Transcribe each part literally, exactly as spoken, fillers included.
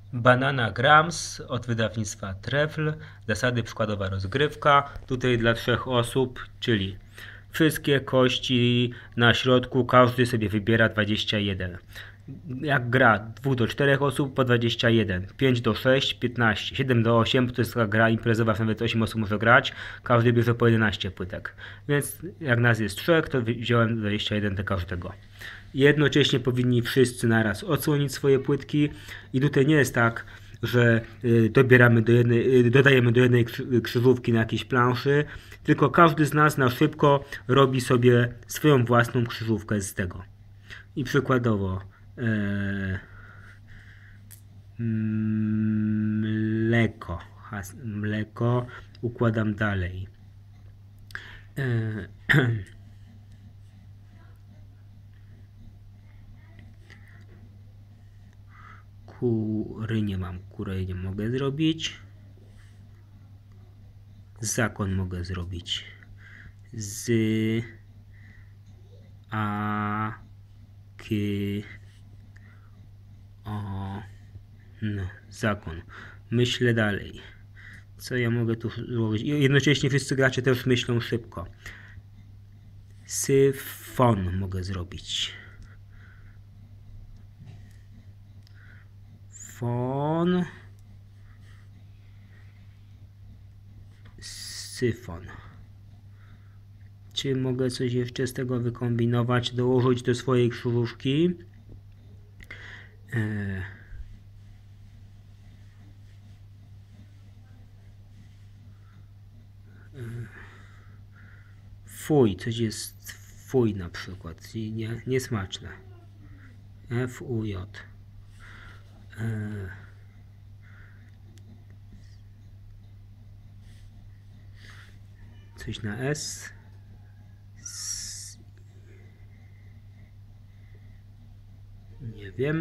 Banana Grams od wydawnictwa Trefl. Zasady przykładowa rozgrywka. Tutaj dla trzech osób, czyli wszystkie kości na środku, każdy sobie wybiera dwadzieścia jeden. Jak gra dwóch do czterech osób, po dwadzieścia jeden, pięć do sześciu, piętnaście, siedem do ośmiu, to jest taka gra imprezowa, nawet osiem osób może grać, każdy bierze po jedenaście płytek. Więc jak nas jest trzech, to wziąłem dwadzieścia jeden do każdego. Jednocześnie powinni wszyscy naraz odsłonić swoje płytki i tutaj nie jest tak, że dobieramy do jednej, dodajemy do jednej krzyżówki na jakiejś planszy, tylko każdy z nas na szybko robi sobie swoją własną krzyżówkę z tego. I przykładowo e, mleko, mleko układam dalej. E, Kury nie mam, kury nie mogę zrobić. Zakon mogę zrobić. Z a k o no, zakon. Myślę dalej. Co ja mogę tu zrobić? Jednocześnie wszyscy gracze też myślą szybko. Syfon mogę zrobić. Fon. Syfon. Czy mogę coś jeszcze z tego wykombinować, dołożyć do swojej krzyżówki? E... Fuj, coś jest fuj na przykład, nie, niesmaczne. F U J. E... Coś na S. S... Nie wiem.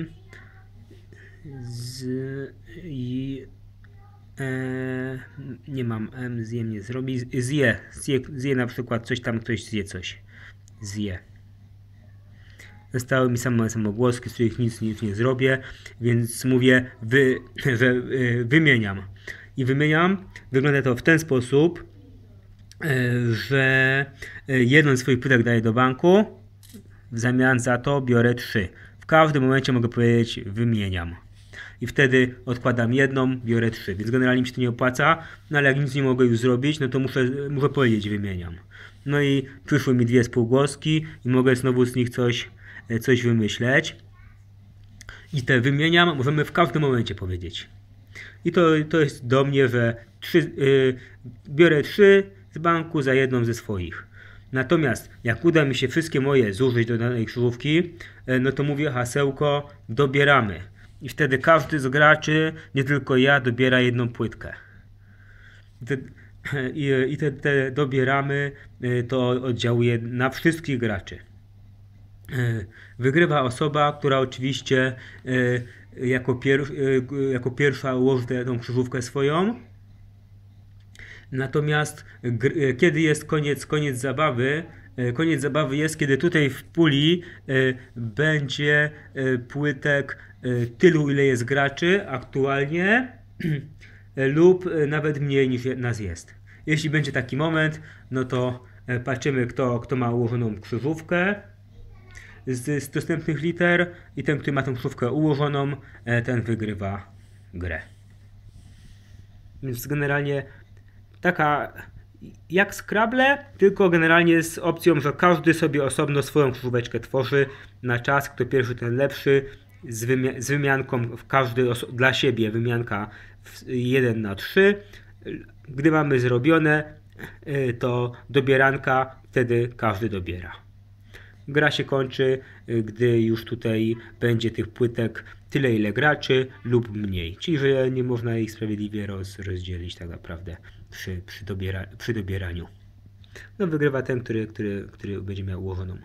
Z i e... nie mam M, zjem nie zrobi. Zje, zje, zje na przykład coś tam, ktoś zje coś. Zje. Zostały mi same samogłoski, z których nic, nic nie zrobię, więc mówię, wy, że y, wymieniam. I wymieniam, wygląda to w ten sposób, y, że jeden swój płytek daję do banku, w zamian za to biorę trzy. W każdym momencie mogę powiedzieć wymieniam. I wtedy odkładam jedną, biorę trzy, więc generalnie mi się to nie opłaca, no ale jak nic nie mogę już zrobić, no to muszę, muszę powiedzieć wymieniam. No i przyszły mi dwie spółgłoski i mogę znowu z nich coś coś wymyśleć i te wymieniam możemy w każdym momencie powiedzieć. I to, to jest do mnie, że trzy, yy, biorę trzy z banku za jedną ze swoich. Natomiast jak uda mi się wszystkie moje zużyć do danej krzyżówki, yy, no to mówię hasełko dobieramy. I wtedy każdy z graczy, nie tylko ja, dobiera jedną płytkę. I te, i, i te, te dobieramy, yy, to oddziałuje na wszystkich graczy. Wygrywa osoba, która oczywiście jako, pier jako pierwsza ułoży tę krzyżówkę swoją. Natomiast kiedy jest koniec, koniec zabawy, koniec zabawy jest, kiedy tutaj w puli będzie płytek tylu, ile jest graczy aktualnie lub nawet mniej niż nas jest. Jeśli będzie taki moment, no to patrzymy, kto, kto ma ułożoną krzyżówkę z, z dostępnych liter i ten, który ma tą krzyżówkę ułożoną, ten wygrywa grę. Więc generalnie taka jak Scrabble, tylko generalnie z opcją, że każdy sobie osobno swoją krzyżóweczkę tworzy na czas, kto pierwszy, ten lepszy, z, wymi z wymianką w każdy dla siebie wymianka jeden na trzy. Gdy mamy zrobione, to dobieranka, wtedy każdy dobiera. Gra się kończy, gdy już tutaj będzie tych płytek tyle, ile graczy lub mniej. Czyli, że nie można ich sprawiedliwie roz, rozdzielić tak naprawdę przy, przy, dobiera, przy dobieraniu. No wygrywa ten, który, który, który będzie miał ułożoną.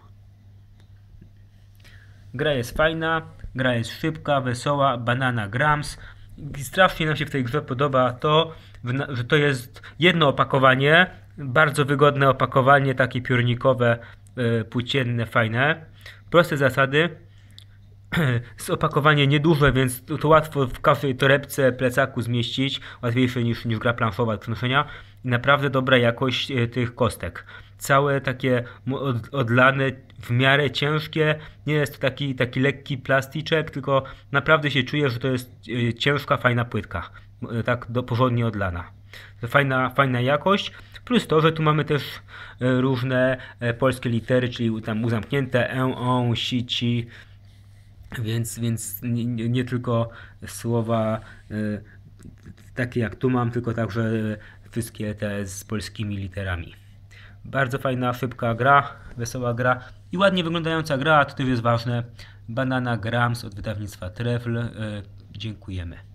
Gra jest fajna, gra jest szybka, wesoła, Banana Grams. I strasznie nam się w tej grze podoba to, że to jest jedno opakowanie, bardzo wygodne opakowanie, takie piórnikowe, płócienne, fajne. Proste zasady. Opakowanie nieduże, więc to, to łatwo w każdej torebce, plecaku zmieścić, łatwiejsze niż, niż gra planszowa do przenoszenia i naprawdę dobra jakość e, tych kostek. Całe takie od, odlane, w miarę ciężkie, nie jest to taki, taki lekki plasticzek, tylko naprawdę się czuje, że to jest e, ciężka, fajna płytka, e, tak do, porządnie odlana. Fajna, fajna jakość, plus to, że tu mamy też e, różne e, polskie litery, czyli tam uzamknięte e, on, si, ci, więc, więc nie, nie tylko słowa y, takie jak tu mam, tylko także wszystkie te z polskimi literami. Bardzo fajna, szybka gra, wesoła gra i ładnie wyglądająca gra, to też jest ważne. Banana Grams od wydawnictwa Trefl. Y, dziękujemy.